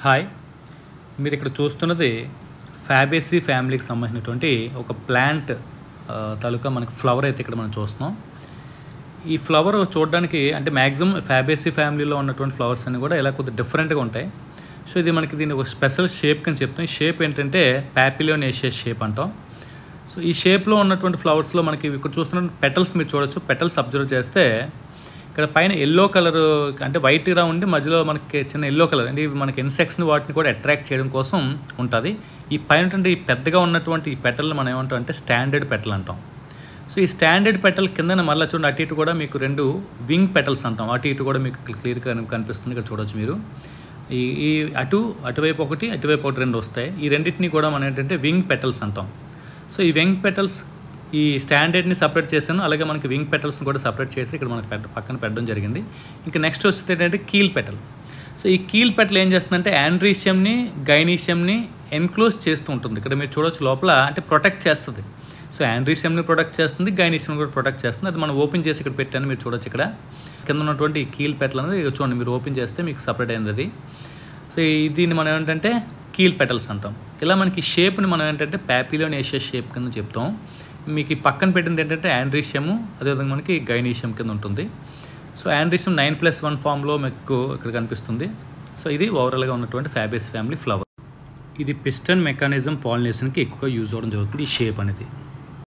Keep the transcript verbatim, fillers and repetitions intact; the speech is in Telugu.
హాయ్, మీరు ఇక్కడ చూస్తున్నది ఫ్యాబేసీ ఫ్యామిలీకి సంబంధించినటువంటి ఒక ప్లాంట్ తాలూకా మనకి ఫ్లవర్ అయితే ఇక్కడ మనం చూస్తున్నాం. ఈ ఫ్లవర్ చూడడానికి అంటే మ్యాక్సిమం ఫ్యాబేసీ ఫ్యామిలీలో ఉన్నటువంటి ఫ్లవర్స్ అన్నీ కూడా ఇలా కొద్దిగా డిఫరెంట్గా ఉంటాయి. సో ఇది మనకి దీన్ని ఒక స్పెషల్ షేప్ అని చెప్తాం. ఈ షేప్ ఏంటంటే ప్యాపిలియోనేషియస్ షేప్ అంటాం. సో ఈ షేప్లో ఉన్నటువంటి ఫ్లవర్స్లో మనకి ఇక్కడ చూస్తున్న పెటల్స్ మీరు చూడొచ్చు. పెటల్స్ అబ్జర్వ్ చేస్తే ఇక్కడ పైన ఎల్లో కలర్ అంటే వైట్గా ఉండి మధ్యలో మనకి చిన్న ఎల్లో కలర్ అంటే ఇవి మనకి ఇన్సెక్ట్స్ని వాటిని కూడా అట్రాక్ట్ చేయడం కోసం ఉంటుంది. ఈ పైన ఈ పెద్దగా ఉన్నటువంటి ఈ పెటల్ని మనం ఏమంటాం అంటే స్టాండర్డ్ పెటల్ అంటాం. సో ఈ స్టాండర్డ్ పెటల్ కింద మళ్ళీ చూడండి అటు ఇటు కూడా మీకు రెండు వింగ్ పెటల్స్ అంటాం. అటు ఇటు కూడా మీకు క్లియర్గా కనిపిస్తుంది. ఇక్కడ చూడొచ్చు మీరు. ఈ ఈ అటు అటువైపు ఒకటి అటువైపు ఒకటి రెండు వస్తాయి. ఈ రెండింటిని కూడా మనం ఏంటంటే వింగ్ పెటల్స్ అంటాం. సో ఈ వింగ్ పెటల్స్ ఈ స్టాండర్డ్ని సపరేట్ చేశాను, అలాగే మనకి వింగ్ పెటల్స్ని కూడా సపరేట్ చేసి ఇక్కడ మనకి పెట్ట పక్కన పెట్టడం జరిగింది. ఇంకా నెక్స్ట్ వస్తే ఏంటంటే కీల్ పెటల్. సో ఈ కీల్ పెటల్ ఏం చేస్తుందంటే ఆండ్రీషియంని గైనీషియంని ఎన్క్లోజ్ చేస్తూ ఉంటుంది. ఇక్కడ మీరు చూడొచ్చు లోపల అంటే ప్రొటెక్ట్ చేస్తుంది. సో ఆండ్రీషియంని ప్రొటెక్ట్ చేస్తుంది, గైనీషియం కూడా ప్రొటెక్ట్ చేస్తుంది. అది మనం ఓపెన్ చేసి ఇక్కడ పెట్టాను, మీరు చూడొచ్చు. ఇక్కడ కింద ఉన్నటువంటి ఈ కీల్ పెటల్ అనేది చూడండి, మీరు ఓపెన్ చేస్తే మీకు సపరేట్ అయింది అది. సో దీన్ని మనం ఏంటంటే కీల్ పెటల్స్ అంటాం. ఇలా మనకి షేప్ని మనం ఏంటంటే ప్యాపిలియోనేషియస్ షేప్ కింద చెప్తాం. మీకు ఈ పక్కన పెట్టింది ఏంటంటే ఆండ్రీషియము, అదేవిధంగా మనకి గైనీషియం కింద ఉంటుంది. So androecium nine plus one ఫామ్లో మీకు ఇక్కడ కనిపిస్తుంది. సో ఇది ఓవరాల్గా ఉన్నటువంటి ఫ్యాబేసీ ఫ్యామిలీ ఫ్లవర్. ఇది పిస్టన్ మెకానిజం పాలినేషన్కి ఎక్కువగా యూజ్ అవ్వడం జరుగుతుంది ఈ షేప్ అనేది.